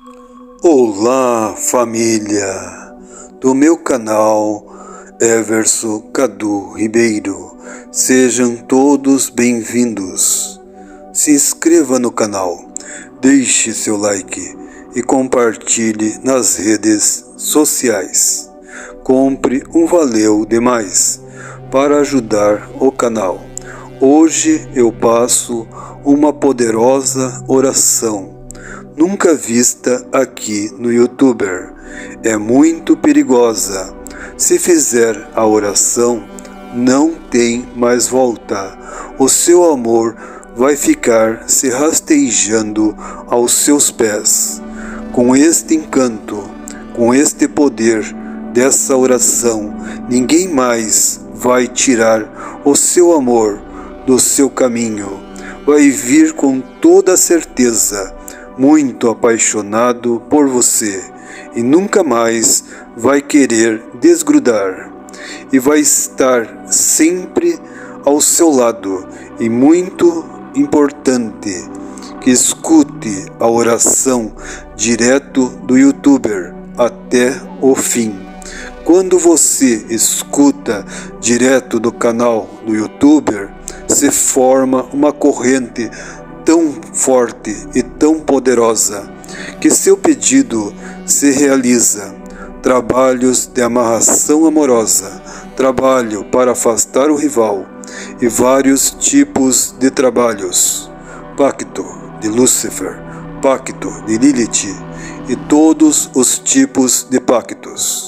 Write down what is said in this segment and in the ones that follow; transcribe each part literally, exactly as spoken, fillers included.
Olá, família do meu canal Everson Cadu Ribeiro, sejam todos bem-vindos. Se inscreva no canal, deixe seu like e compartilhe nas redes sociais. Compre um valeu demais para ajudar o canal. Hoje eu passo uma poderosa oração, nunca vista aqui no YouTuber. É muito perigosa. Se fizer a oração, não tem mais volta. O seu amor vai ficar se rastejando aos seus pés. Com este encanto, com este poder dessa oração, ninguém mais vai tirar o seu amor do seu caminho. Vai vir com toda certeza, muito apaixonado por você, e nunca mais vai querer desgrudar, e vai estar sempre ao seu lado. E muito importante que escute a oração direto do YouTuber até o fim. Quando você escuta direto do canal do YouTuber, se forma uma corrente tão forte e tão poderosa que seu pedido se realiza. Trabalhos de amarração amorosa, trabalho para afastar o rival e vários tipos de trabalhos, pacto de Lúcifer, pacto de Lilith e todos os tipos de pactos.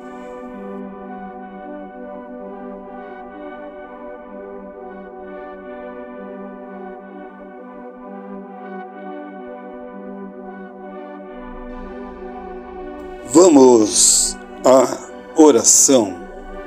Vamos à oração.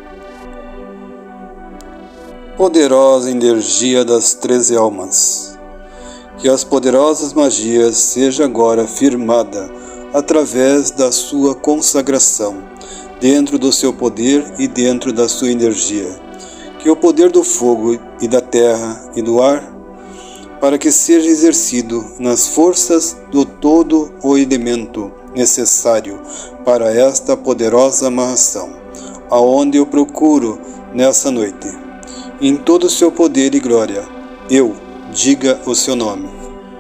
Poderosa energia das treze almas, que as poderosas magias seja agora firmada através da sua consagração, dentro do seu poder e dentro da sua energia, que o poder do fogo e da terra e do ar, para que seja exercido nas forças do todo o elemento necessário para esta poderosa amarração, aonde eu procuro nessa noite, em todo o seu poder e glória. Eu, diga o seu nome.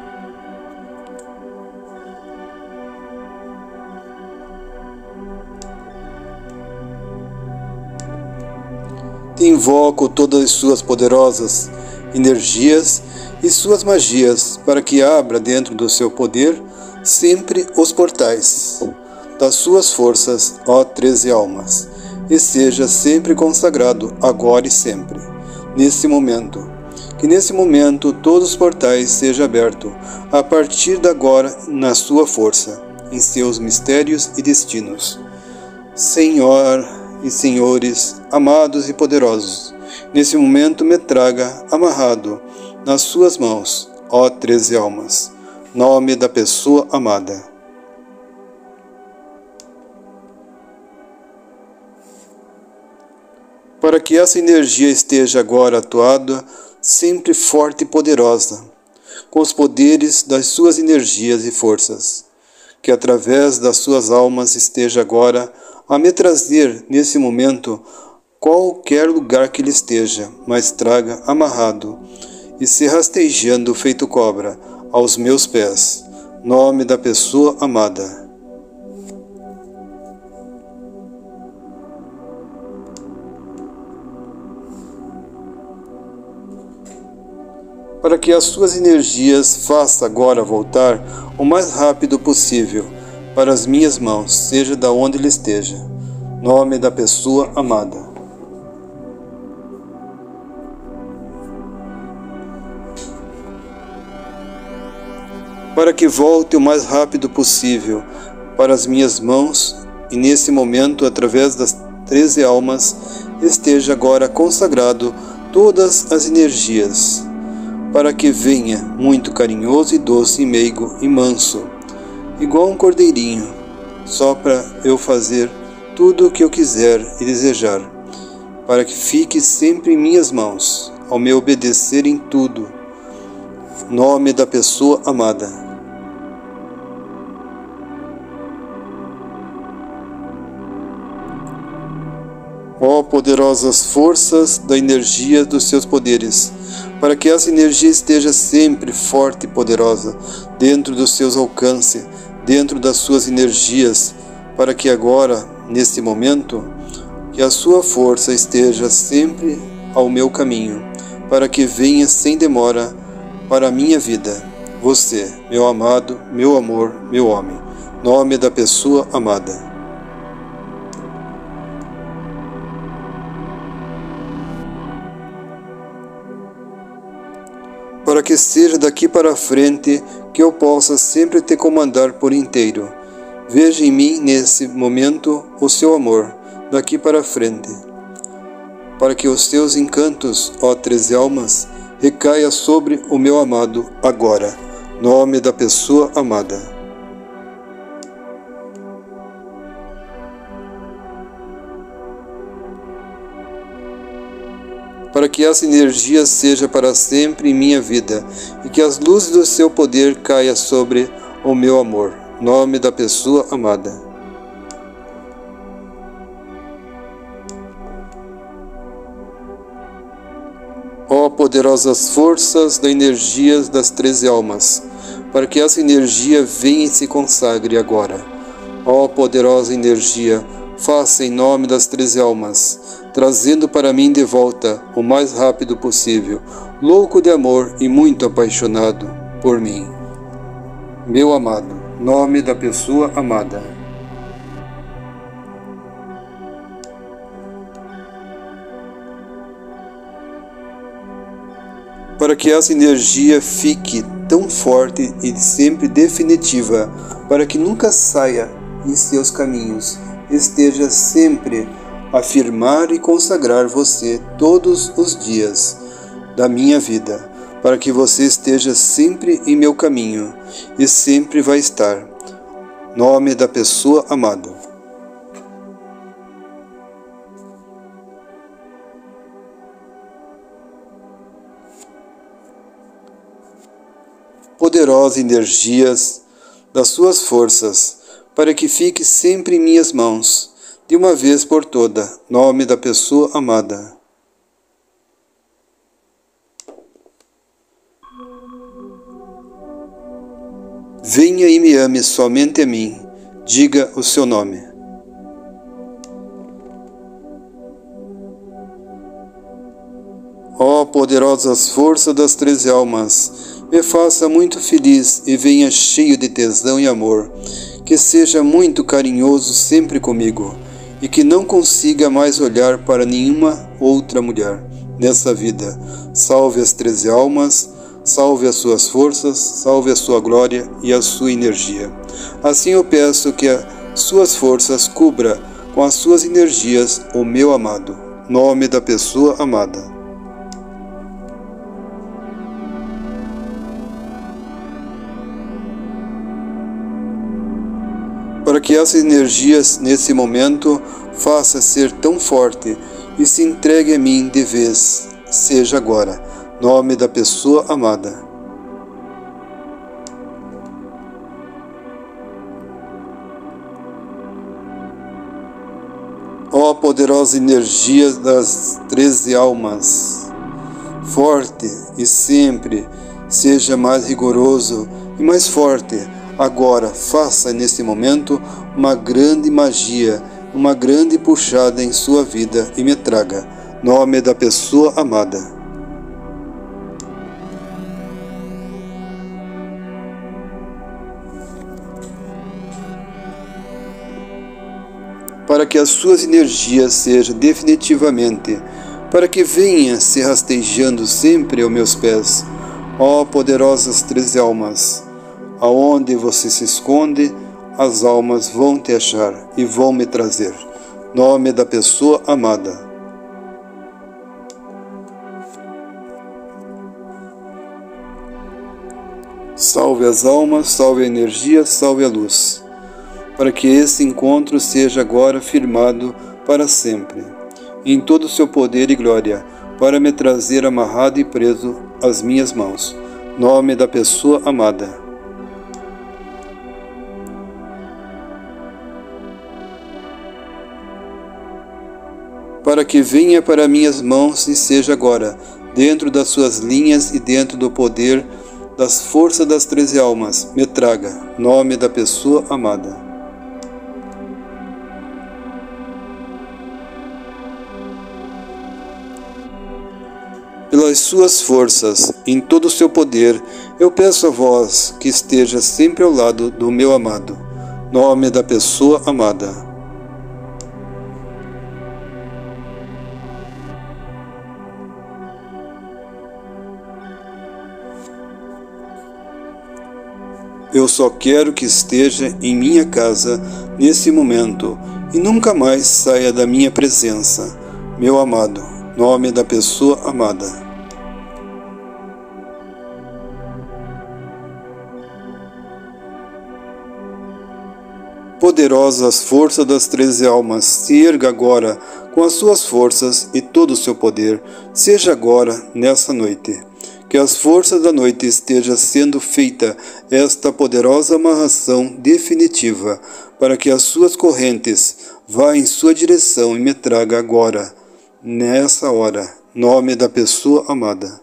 Te invoco todas as suas poderosas energias e suas magias para que abra dentro do seu poder sempre os portais das suas forças, ó treze almas, e seja sempre consagrado agora e sempre, nesse momento. Que nesse momento todos os portais sejam abertos a partir de agora na sua força, em seus mistérios e destinos. Senhor e senhores, amados e poderosos, nesse momento me traga amarrado nas suas mãos, ó treze almas, nome da pessoa amada. Para que essa energia esteja agora atuada, sempre forte e poderosa, com os poderes das suas energias e forças, que através das suas almas esteja agora a me trazer nesse momento qualquer lugar que ele esteja, mas traga amarrado e se rastejando feito cobra aos meus pés, nome da pessoa amada. Para que as suas energias faça agora voltar o mais rápido possível para as minhas mãos, seja da onde ele esteja, nome da pessoa amada. Para que volte o mais rápido possível para as minhas mãos, e nesse momento, através das treze almas, esteja agora consagrado todas as energias, para que venha muito carinhoso e doce e meigo e manso, igual um cordeirinho, só para eu fazer tudo o que eu quiser e desejar, para que fique sempre em minhas mãos, ao me obedecer em tudo, nome da pessoa amada. Ó poderosas forças da energia dos seus poderes, para que essa energia esteja sempre forte e poderosa, dentro dos seus alcances, dentro das suas energias, para que agora, neste momento, que a sua força esteja sempre ao meu caminho, para que venha sem demora para a minha vida. Você, meu amado, meu amor, meu homem, nome da pessoa amada. Para que seja daqui para frente que eu possa sempre te comandar por inteiro. Veja em mim nesse momento o seu amor, daqui para frente. Para que os seus encantos, ó treze almas, recaia sobre o meu amado agora, nome da pessoa amada. Para que essa energia seja para sempre em minha vida, e que as luzes do seu poder caia sobre o meu amor, nome da pessoa amada. Ó poderosas forças da energia das treze almas, para que essa energia venha e se consagre agora. Ó poderosa energia, faça em nome das treze almas, trazendo para mim de volta o mais rápido possível, louco de amor e muito apaixonado por mim. Meu amado, nome da pessoa amada. Para que essa energia fique tão forte e sempre definitiva, para que nunca saia em seus caminhos, esteja sempre a afirmar e consagrar você todos os dias da minha vida, para que você esteja sempre em meu caminho e sempre vai estar. Nome da pessoa amada. Poderosas energias das suas forças, para que fique sempre em minhas mãos, de uma vez por toda, nome da pessoa amada. Venha e me ame somente a mim, diga o seu nome. Ó poderosas forças das treze almas, me faça muito feliz e venha cheio de tesão e amor, que seja muito carinhoso sempre comigo, e que não consiga mais olhar para nenhuma outra mulher nessa vida. Salve as treze almas, salve as suas forças, salve a sua glória e a sua energia. Assim eu peço que as suas forças cubra com as suas energias o meu amado, nome da pessoa amada. Para que essas energias, nesse momento, faça ser tão forte e se entregue a mim de vez, seja agora, nome da pessoa amada. Ó poderosa energia das treze almas, forte e sempre, seja mais rigoroso e mais forte. Agora, faça nesse momento uma grande magia, uma grande puxada em sua vida e me traga, nome da pessoa amada. Para que as suas energias sejam definitivamente, para que venha se rastejando sempre aos meus pés, ó poderosas treze almas. Aonde você se esconde, as almas vão te achar e vão me trazer. Nome da pessoa amada. Salve as almas, salve a energia, salve a luz. Para que esse encontro seja agora firmado para sempre, em todo o seu poder e glória, para me trazer amarrado e preso às minhas mãos. Nome da pessoa amada. para que venha para minhas mãos e seja agora, dentro das suas linhas e dentro do poder das forças das treze almas, me traga, nome da pessoa amada. Pelas suas forças, em todo o seu poder, eu peço a vós que esteja sempre ao lado do meu amado, nome da pessoa amada. Eu só quero que esteja em minha casa nesse momento e nunca mais saia da minha presença, meu amado, nome da pessoa amada. Poderosas forças das treze almas, se erga agora com as suas forças e todo o seu poder, seja agora nessa noite. Que as forças da noite esteja sendo feita esta poderosa amarração definitiva, para que as suas correntes vá em sua direção e me traga agora, nessa hora, nome da pessoa amada.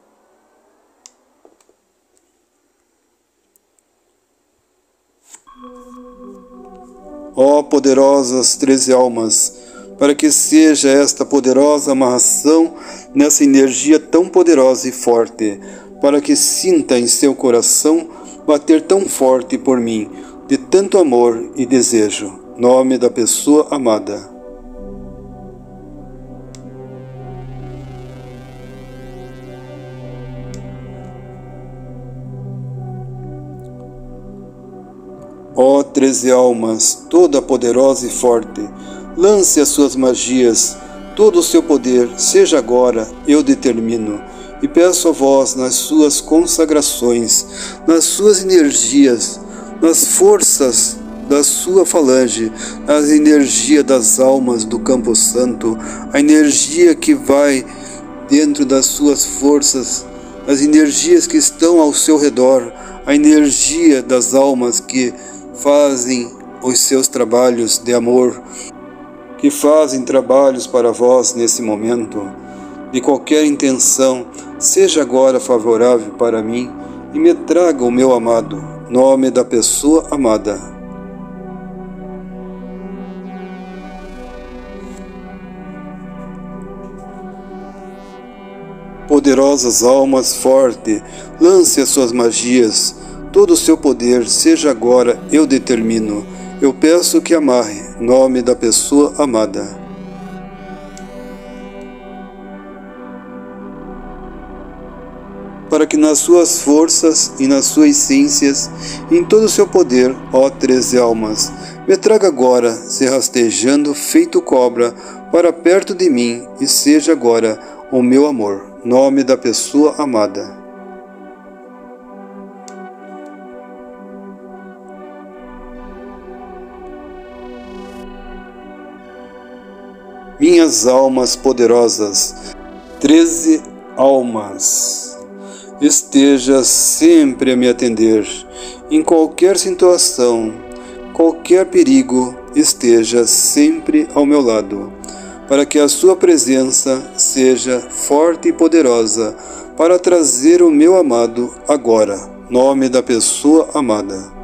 Ó poderosas treze almas, para que seja esta poderosa amarração nessa energia tão poderosa e forte, para que sinta em seu coração bater tão forte por mim, de tanto amor e desejo, nome da pessoa amada. Ó treze almas, toda poderosa e forte, lance as suas magias, todo o seu poder, seja agora, eu determino, e peço a vós nas suas consagrações, nas suas energias, nas forças da sua falange, na energia das almas do Campo Santo, a energia que vai dentro das suas forças, as energias que estão ao seu redor, a energia das almas que fazem os seus trabalhos de amor, que fazem trabalhos para vós nesse momento, de qualquer intenção, seja agora favorável para mim e me traga o meu amado, nome da pessoa amada. Poderosas almas forte, lance as suas magias, todo o seu poder, seja agora, eu determino. Eu peço que amarre, nome da pessoa amada. Para que nas suas forças e nas suas essências, em todo o seu poder, ó treze almas, me traga agora, se rastejando feito cobra, para perto de mim, e seja agora o meu amor, nome da pessoa amada. Minhas almas poderosas, treze almas, esteja sempre a me atender, em qualquer situação, qualquer perigo, esteja sempre ao meu lado, para que a sua presença seja forte e poderosa, para trazer o meu amado agora, nome da pessoa amada.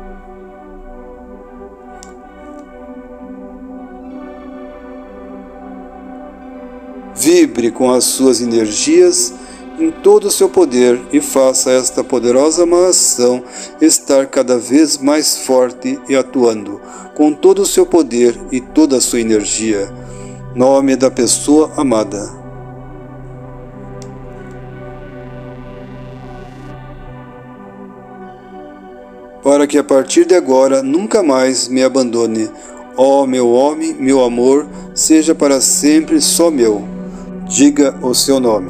Vibre com as suas energias em todo o seu poder e faça esta poderosa amarração estar cada vez mais forte e atuando com todo o seu poder e toda a sua energia. Nome da pessoa amada. Para que a partir de agora nunca mais me abandone. Ó meu homem, meu amor, seja para sempre só meu. Diga o seu nome.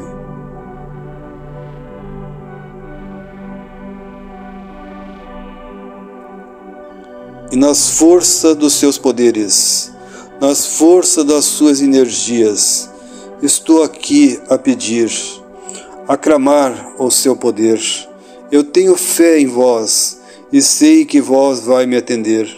E nas forças dos seus poderes, nas forças das suas energias, estou aqui a pedir, a clamar o seu poder. Eu tenho fé em vós e sei que vós vai me atender,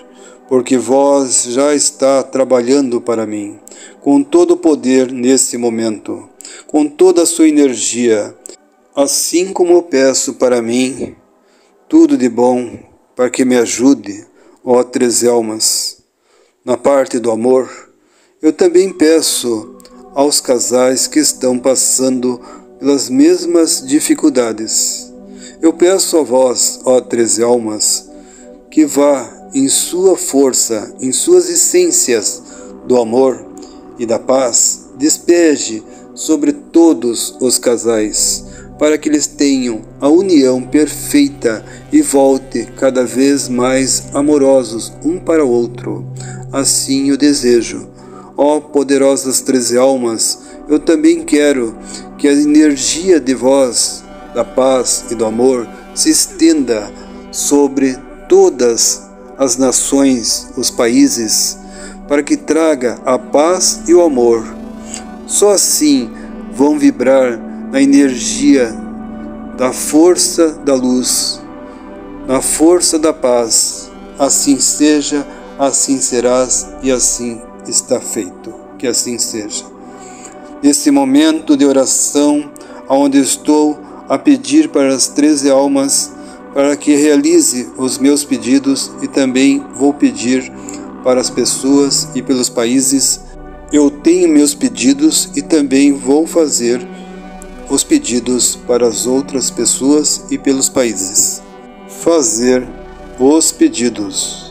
porque vós já está trabalhando para mim, com todo o poder nesse momento, com toda a sua energia, assim como eu peço para mim tudo de bom para que me ajude, ó Treze Almas. Na parte do amor, eu também peço aos casais que estão passando pelas mesmas dificuldades. Eu peço a vós, ó Treze Almas, que vá em sua força, em suas essências do amor e da paz, despeje sobre todos os casais, para que eles tenham a união perfeita e volte cada vez mais amorosos um para o outro. Assim eu desejo. Ó poderosas Treze Almas, eu também quero que a energia de vós, da paz e do amor, se estenda sobre todas as nações, os países, para que traga a paz e o amor. Só assim vão vibrar na energia da força da luz, na força da paz. Assim seja, assim serás e assim está feito. Que assim seja. Nesse momento de oração, onde estou a pedir para as Treze Almas para que realize os meus pedidos, e também vou pedir para as pessoas e pelos países. Eu tenho meus pedidos e também vou fazer os pedidos para as outras pessoas e pelos países. Fazer os pedidos.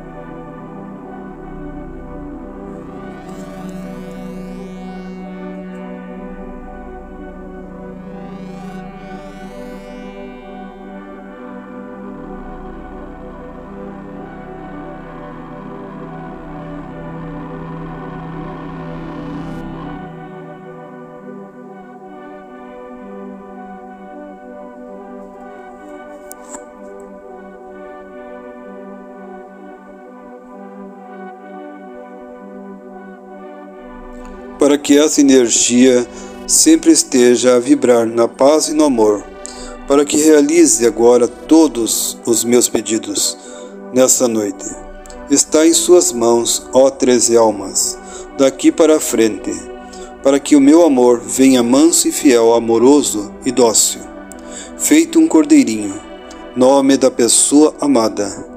Para que essa energia sempre esteja a vibrar na paz e no amor, para que realize agora todos os meus pedidos nessa noite. Está em suas mãos, ó Treze Almas, daqui para frente, para que o meu amor venha manso e fiel, amoroso e dócil, feito um cordeirinho, nome da pessoa amada.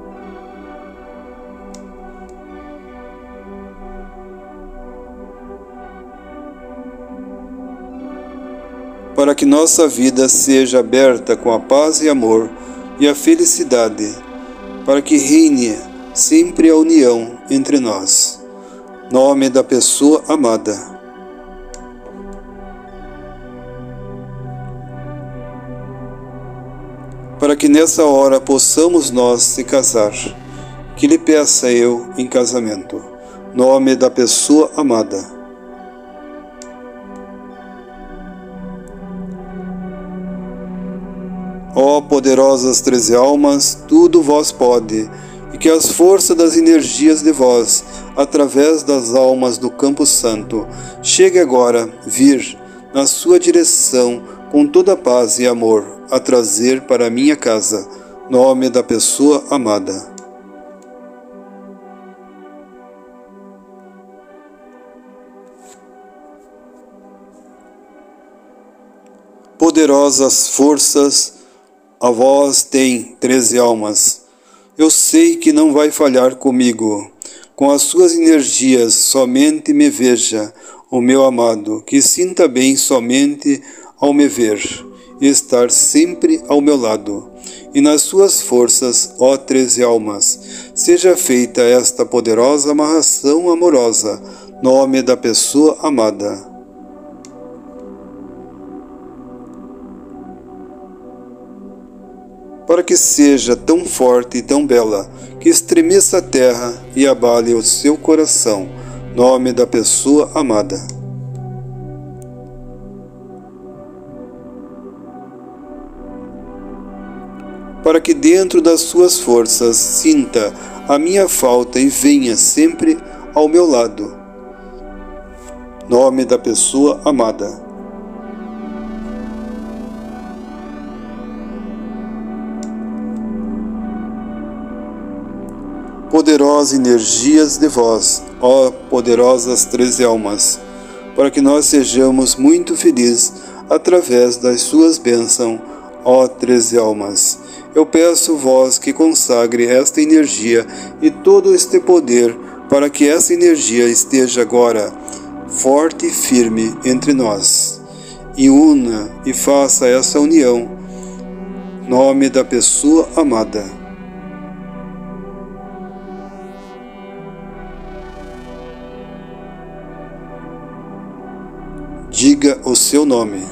Para que nossa vida seja aberta com a paz e amor e a felicidade, para que reine sempre a união entre nós. Nome da pessoa amada. Para que nessa hora possamos nós se casar, que lhe peça eu em casamento. Nome da pessoa amada. Ó poderosas Treze Almas, tudo vós pode, e que as forças das energias de vós, através das almas do Campo Santo, chegue agora, vir, na sua direção, com toda paz e amor, a trazer para a minha casa, nome da pessoa amada. Poderosas forças, a vós tem Treze Almas. Eu sei que não vai falhar comigo. Com as suas energias, somente me veja, o meu amado, que sinta bem somente ao me ver, e estar sempre ao meu lado. E nas suas forças, ó Treze Almas, seja feita esta poderosa amarração amorosa, nome da pessoa amada. Para que seja tão forte e tão bela, que estremeça a terra e abale o seu coração, nome da pessoa amada. Para que dentro das suas forças sinta a minha falta e venha sempre ao meu lado, nome da pessoa amada. nós energias de vós, ó poderosas treze almas, para que nós sejamos muito felizes através das suas bênçãos, ó treze almas. Eu peço vós que consagre esta energia e todo este poder para que essa energia esteja agora forte e firme entre nós. E una e faça essa união, nome da pessoa amada. Diga o seu nome.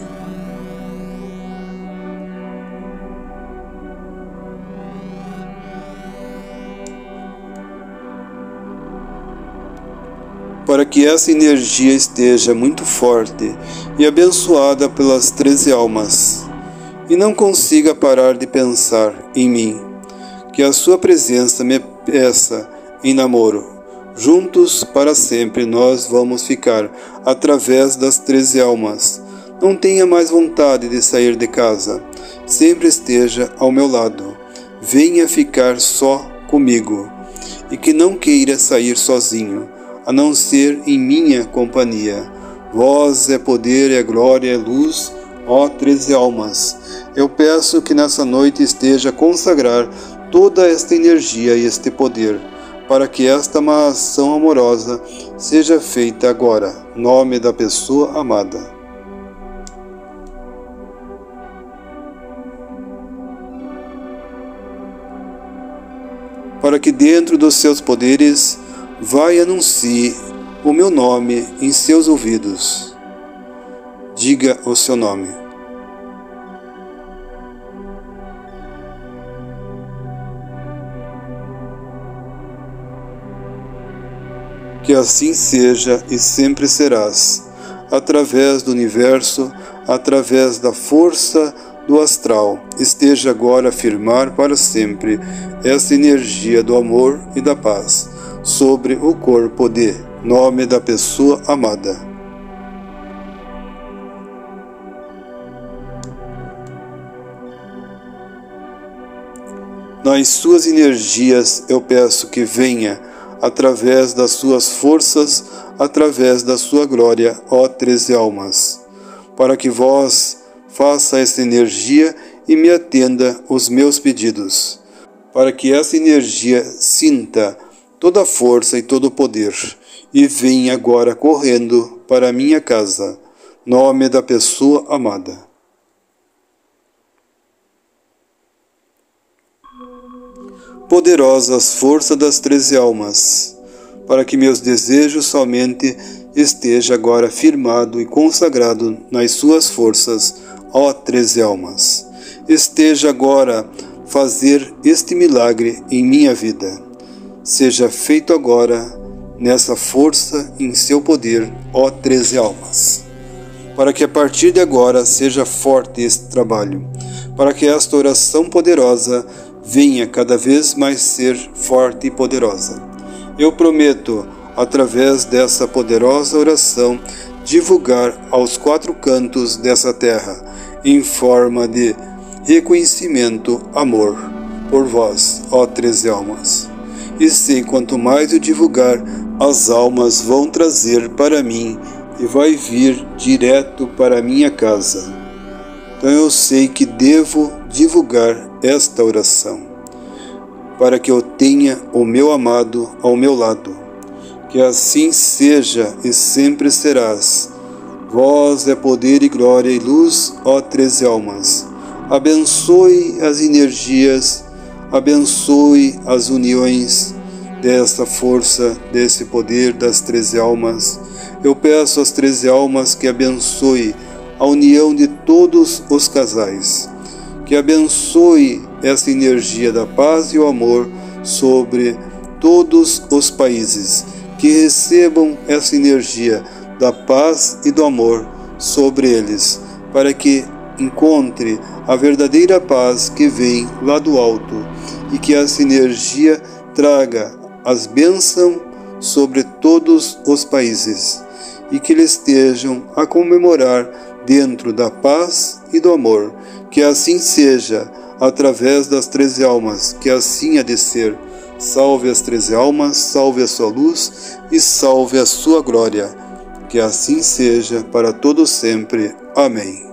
Para que essa energia esteja muito forte e abençoada pelas treze almas, e não consiga parar de pensar em mim, que a sua presença me peça em namoro. Juntos para sempre nós vamos ficar através das treze almas. Não tenha mais vontade de sair de casa, sempre esteja ao meu lado. Venha ficar só comigo, e que não queira sair sozinho, a não ser em minha companhia. Vós é poder, é glória, é luz, ó treze almas. Eu peço que nessa noite esteja a consagrar toda esta energia e este poder, para que esta uma ação amorosa seja feita agora, nome da pessoa amada. Para que dentro dos seus poderes vai e anuncie o meu nome em seus ouvidos. Diga o seu nome. Que assim seja e sempre serás, através do universo, através da força do astral. Esteja agora a firmar para sempre essa energia do amor e da paz sobre o corpo de nome da pessoa amada. Nas suas energias eu peço que venha através das suas forças, através da sua glória, ó treze almas, para que vós faça essa energia e me atenda os meus pedidos, para que essa energia sinta toda a força e todo o poder, e venha agora correndo para a minha casa, nome da pessoa amada. Poderosas forças das treze almas, para que meus desejos somente esteja agora firmado e consagrado nas suas forças, ó treze almas. Esteja agora fazer este milagre em minha vida. Seja feito agora nessa força em seu poder, ó treze almas. Para que a partir de agora seja forte este trabalho, para que esta oração poderosa venha cada vez mais ser forte e poderosa. Eu prometo, através dessa poderosa oração, divulgar aos quatro cantos dessa terra, em forma de reconhecimento, amor, por vós, ó treze almas. E sei quanto mais eu divulgar, as almas vão trazer para mim e vai vir direto para a minha casa. Então eu sei que devo divulgar esta oração, para que eu tenha o meu amado ao meu lado. Que assim seja e sempre serás. Vós é poder e glória e luz, ó treze almas. Abençoe as energias, abençoe as uniões dessa força, desse poder das treze almas. Eu peço às treze almas que abençoe a união de todos os casais, que abençoe essa energia da paz e o amor sobre todos os países, que recebam essa energia da paz e do amor sobre eles, para que encontre a verdadeira paz que vem lá do alto, e que essa energia traga as bênçãos sobre todos os países, e que eles estejam a comemorar dentro da paz e do amor. Que assim seja, através das treze almas, que assim há de ser. Salve as treze almas, salve a sua luz e salve a sua glória. Que assim seja para todo sempre. Amém.